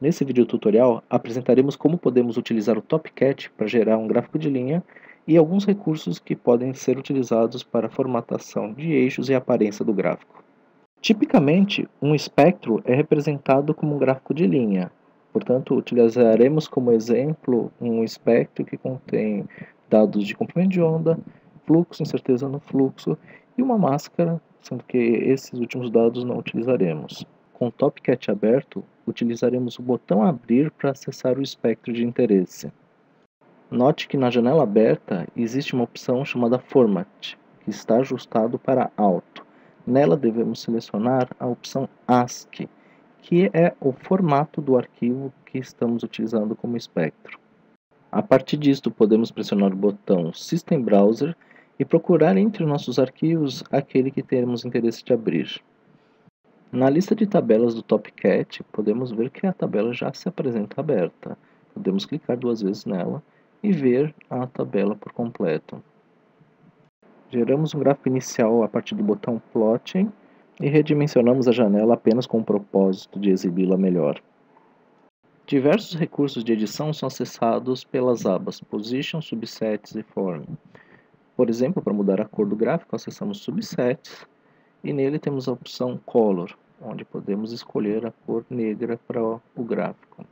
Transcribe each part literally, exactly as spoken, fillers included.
Nesse vídeo tutorial, apresentaremos como podemos utilizar o TopCat para gerar um gráfico de linha e alguns recursos que podem ser utilizados para a formatação de eixos e aparência do gráfico. Tipicamente, um espectro é representado como um gráfico de linha, portanto, utilizaremos como exemplo um espectro que contém dados de comprimento de onda, fluxo, incerteza no fluxo e uma máscara, sendo que esses últimos dados não utilizaremos. Com o TopCat aberto, utilizaremos o botão Abrir para acessar o espectro de interesse. Note que na janela aberta existe uma opção chamada Format, que está ajustado para alto. Nela devemos selecionar a opção ASCII, que é o formato do arquivo que estamos utilizando como espectro. A partir disto, podemos pressionar o botão System Browser e procurar entre nossos arquivos aquele que teremos interesse de abrir. Na lista de tabelas do TopCat, podemos ver que a tabela já se apresenta aberta. Podemos clicar duas vezes nela e ver a tabela por completo. Geramos um gráfico inicial a partir do botão Plotting e redimensionamos a janela apenas com o propósito de exibi-la melhor. Diversos recursos de edição são acessados pelas abas Position, Subsets e Form. Por exemplo, para mudar a cor do gráfico, acessamos Subsets e nele temos a opção Color, onde podemos escolher a cor negra para o gráfico.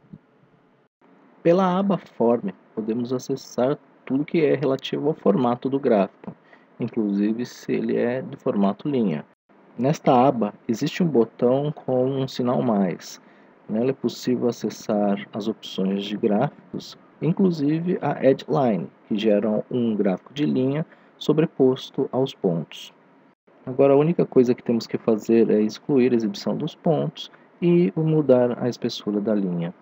Pela aba Form, podemos acessar tudo que é relativo ao formato do gráfico, inclusive se ele é de formato linha. Nesta aba, existe um botão com um sinal mais. Nela é possível acessar as opções de gráficos, inclusive a Edge Line, que gera um gráfico de linha sobreposto aos pontos. Agora a única coisa que temos que fazer é excluir a exibição dos pontos e mudar a espessura da linha.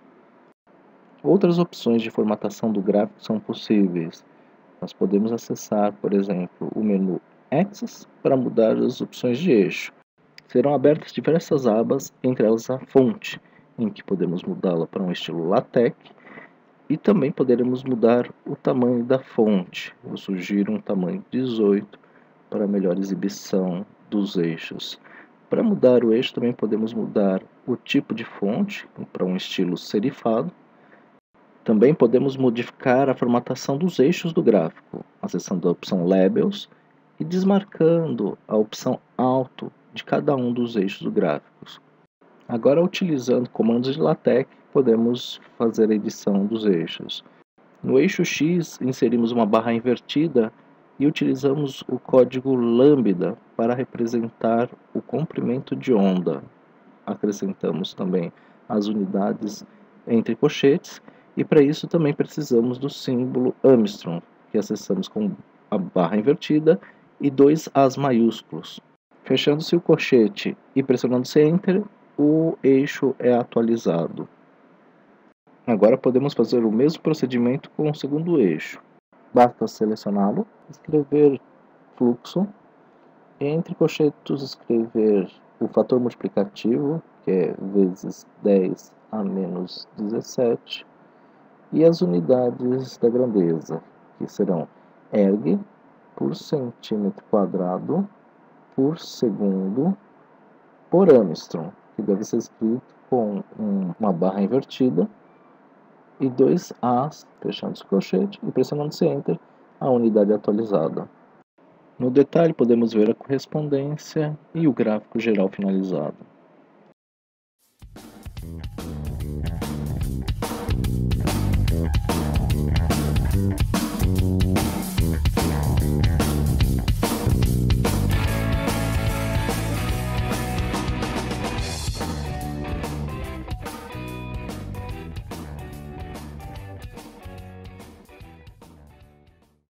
Outras opções de formatação do gráfico são possíveis. Nós podemos acessar, por exemplo, o menu Axis para mudar as opções de eixo. Serão abertas diversas abas, entre elas a fonte, em que podemos mudá-la para um estilo LaTeX, e também poderemos mudar o tamanho da fonte. Eu sugiro um tamanho dezoito para melhor exibição dos eixos. Para mudar o eixo também podemos mudar o tipo de fonte para um estilo serifado. Também podemos modificar a formatação dos eixos do gráfico, acessando a opção Labels e desmarcando a opção Alto de cada um dos eixos do gráfico. Agora, utilizando comandos de LaTeX, podemos fazer a edição dos eixos. No eixo X, inserimos uma barra invertida e utilizamos o código lambda para representar o comprimento de onda. Acrescentamos também as unidades entre colchetes e para isso também precisamos do símbolo Armstrong, que acessamos com a barra invertida e dois As maiúsculos. Fechando-se o colchete e pressionando-se Enter, o eixo é atualizado. Agora podemos fazer o mesmo procedimento com o segundo eixo. Basta selecioná-lo, escrever fluxo, entre colchetes escrever o fator multiplicativo, que é vezes dez a menos dezessete, e as unidades da grandeza, que serão erg por centímetro quadrado por segundo por Armstrong, que deve ser escrito com um, uma barra invertida e dois As, fechando o colchete e pressionando-se Enter, a unidade atualizada. No detalhe podemos ver a correspondência e o gráfico geral finalizado.